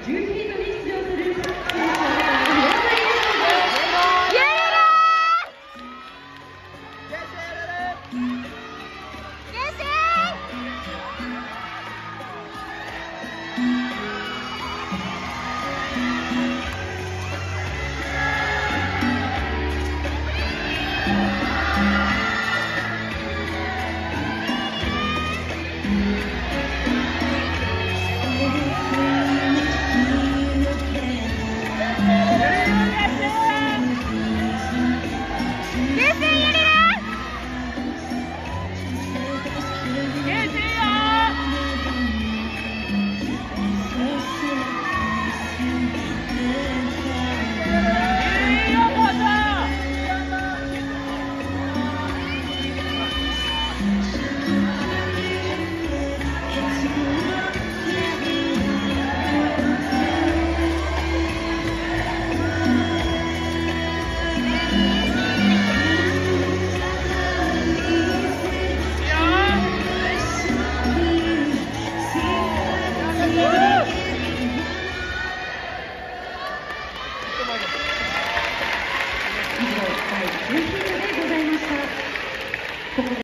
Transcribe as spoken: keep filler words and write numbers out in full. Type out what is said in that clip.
じゅうフィートに出場する以上、だいじゅうきゅうでございました。